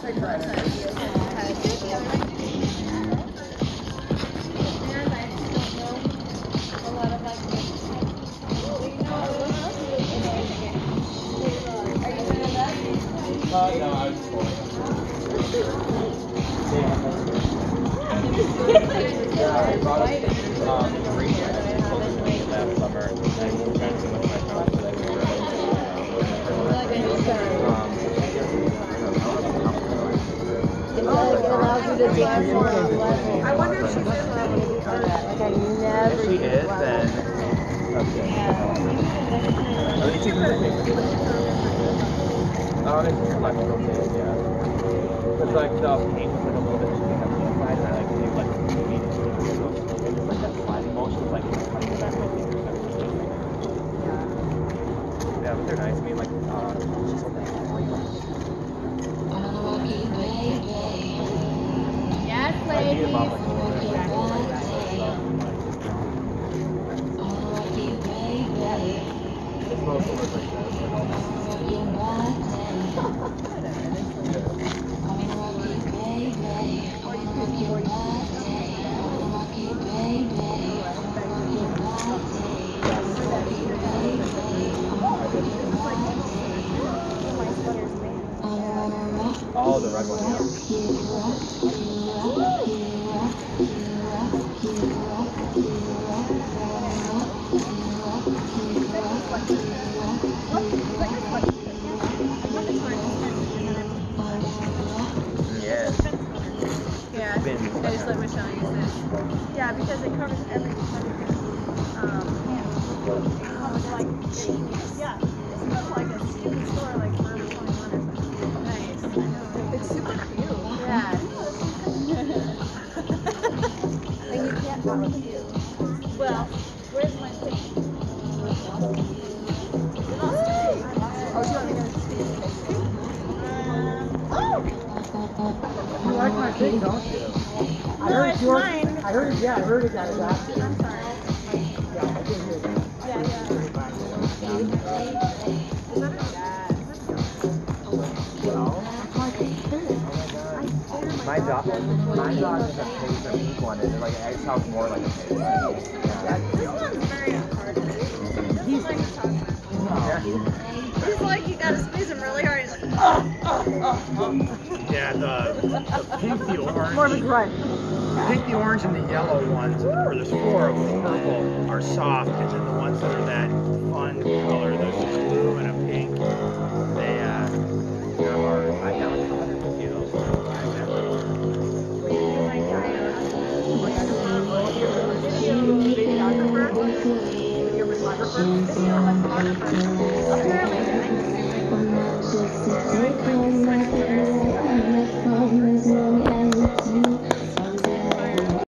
No, I was just I brought up Greece last summer and spent too much of my time today. It allows you to dance more on level. I wonder if she's in that. Like I never. If she is, then okay. It's electrical tape, yeah. Because like the paint was like a little bit too big on the inside, and I like to like immediately and just like that sliding motion was like cutting it back my fingers. Yeah, but they're nice. I mean, like just so nice. Yes, I beat ladies. them up like a little bit. It's supposed to look like oh, the red one, yeah. Yeah, I just let Michelle use this. Yeah, because it covers everything. It's like genius. Yeah, it's like a stupid store like Forever 21 or something. Nice. I know. It's super cute. Yeah. And you can't not look cute. Well, where's my thing? Oh, do you want me to speak? You like my thing, don't you? No, it's mine. I heard it, yeah, I heard it got adopted. I'm sorry. Yeah, I did hear that. Yeah, yeah. Is that Well, that's my thing. My dog is a pink or pink one, and like it sounds more like a pink. This one's very hard. He's like a chocolate. He's like, you gotta squeeze him really hard. He's like, Yeah, the pink, the orange. more of a grunt. The pink, the orange, and the yellow ones, or there's 4 of them, purple, are soft, and then the ones that are that fun color, there's a blue and a pink, they're hard. I got like 150 of those. I've never. Apparently,